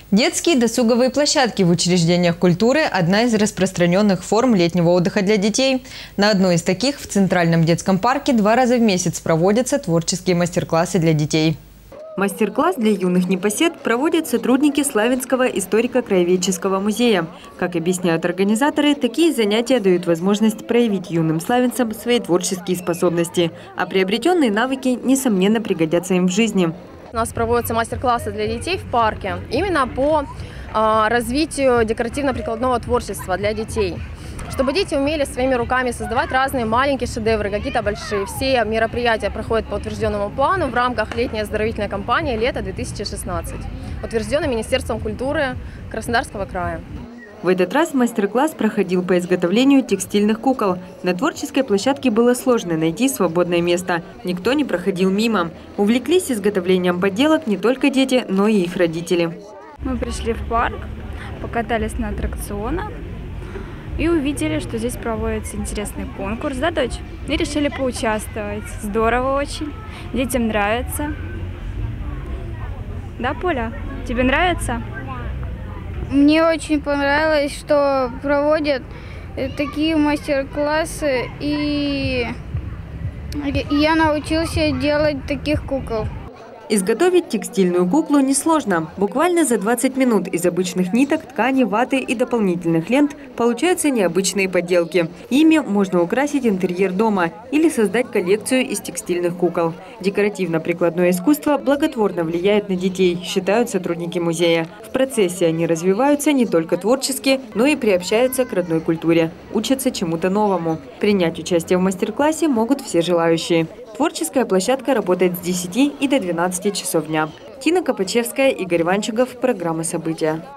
Детские досуговые площадки в учреждениях культуры – одна из распространенных форм летнего отдыха для детей. На одной из таких в Центральном детском парке 2 раза в месяц проводятся творческие мастер-классы для детей. Мастер-класс для юных непосед проводят сотрудники Славянского историко-краеведческого музея. Как объясняют организаторы, такие занятия дают возможность проявить юным славянцам свои творческие способности, а приобретенные навыки, несомненно, пригодятся им в жизни. У нас проводятся мастер-классы для детей в парке именно по развитию декоративно-прикладного творчества для детей. Чтобы дети умели своими руками создавать разные маленькие шедевры, какие-то большие. Все мероприятия проходят по утвержденному плану в рамках летней оздоровительной кампании «Лето-2016», утвержденной Министерством культуры Краснодарского края. В этот раз мастер-класс проходил по изготовлению текстильных кукол. На творческой площадке было сложно найти свободное место. Никто не проходил мимо. Увлеклись изготовлением поделок не только дети, но и их родители. Мы пришли в парк, покатались на аттракционах и увидели, что здесь проводится интересный конкурс, да, дочь? И решили поучаствовать. Здорово очень. Детям нравится. Да, Поля? Тебе нравится? Мне очень понравилось, что проводят такие мастер-классы, и я научился делать таких кукол. Изготовить текстильную куклу несложно. Буквально за 20 минут из обычных ниток, ткани, ваты и дополнительных лент получаются необычные поделки. Ими можно украсить интерьер дома или создать коллекцию из текстильных кукол. Декоративно-прикладное искусство благотворно влияет на детей, считают сотрудники музея. В процессе они развиваются не только творчески, но и приобщаются к родной культуре. Учатся чему-то новому. Принять участие в мастер-классе могут все желающие. Творческая площадка работает с 10 и до 12 часов дня. Тина Копачевская, Игорь Ванчугов. Программа «События».